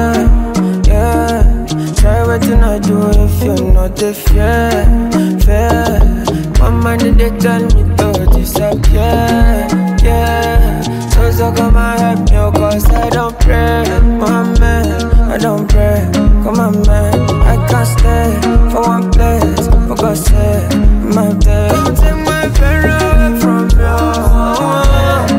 yeah. Try wetin I do if you're not the fair. My mind they tell me to disappear, yeah. So come and help me, cause I don't pray, my man, I don't pray, come on man, I can't stay for one place, for God's sake, my day. Don't take my pain away from you.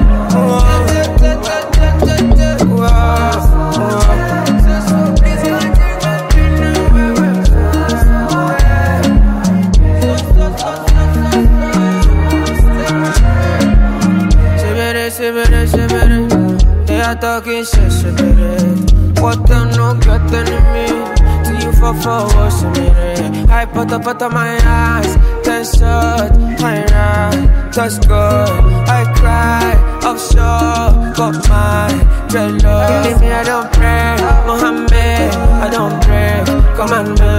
They are talking shit, Shibiri. What them no get enemy till you fall for me. I put up my eyes, 10 shots, my right, touch good. I cry, offshore, got my dreadlocks. Believe me, I don't pray, Mohammed, I don't pray, commandment.